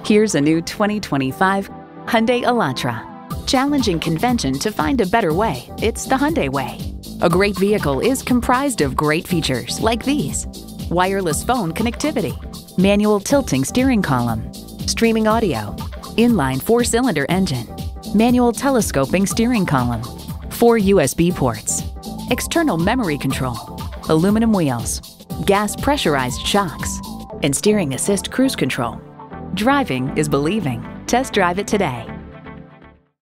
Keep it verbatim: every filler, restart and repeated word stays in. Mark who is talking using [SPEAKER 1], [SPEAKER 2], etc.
[SPEAKER 1] Here's a new twenty twenty-five Hyundai Elantra. Challenging convention to find a better way, it's the Hyundai way. A great vehicle is comprised of great features like these: wireless phone connectivity, manual tilting steering column, streaming audio, inline four-cylinder engine, manual telescoping steering column, four U S B ports, external memory control, aluminum wheels, gas pressurized shocks, and steering assist cruise control. Driving is believing. Test drive it today.